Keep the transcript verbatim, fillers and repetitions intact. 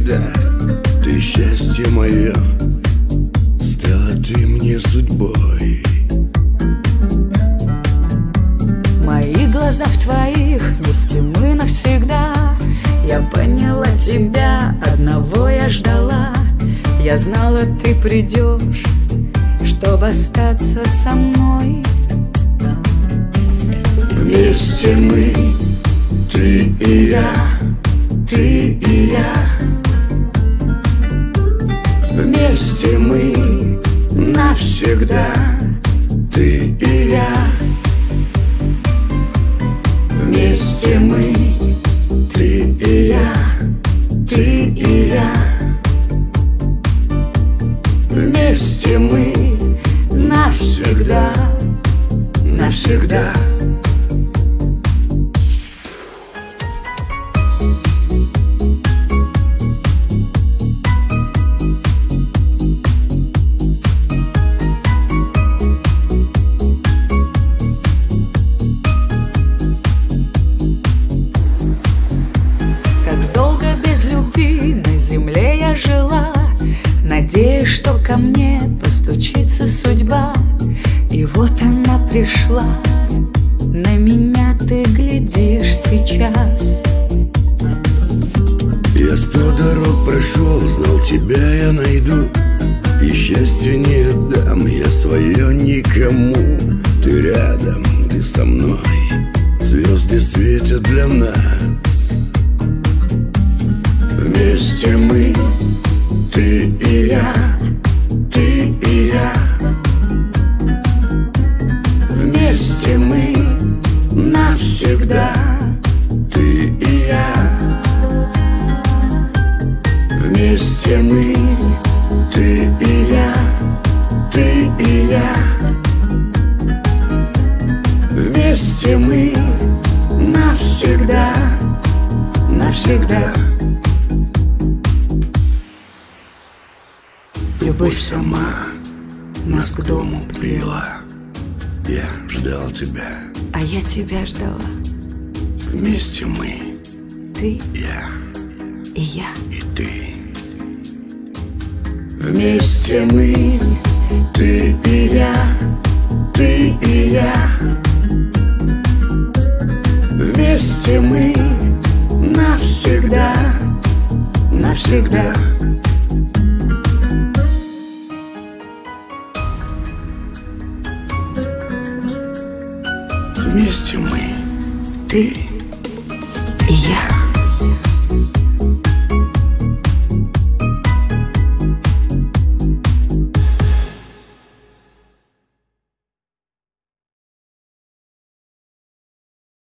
навсегда. Ты счастье мое, стала ты мне судьбой. Мои глаза в твоих, вместе мы навсегда. Я поняла тебя, одного я ждала. Я знала, ты придешь, чтобы остаться со мной. Вместе мы, ты и я, ты и я. Вместе мы навсегда, ты и я. Вместе мы, ты и я, ты и я. Вместе мы навсегда, навсегда. Надеюсь, что ко мне постучится судьба. И вот она пришла. На меня ты глядишь сейчас. Я сто дорог прошел, знал, тебя я найду. И счастья не отдам я свое никому. Ты рядом, ты со мной. Звезды светят для нас. Вместе мы, ты и я, ты и я. Вместе мы навсегда, ты и я. Вместе мы, ты и я, ты и я. Вместе мы навсегда, навсегда. Любовь сама нас к дому привела. Я ждал тебя, а я тебя ждала. Вместе мы, ты, я и я, и ты. Вместе мы, ты и я, ты и я. Вместе мы навсегда, навсегда. Вместе мы, ты и я.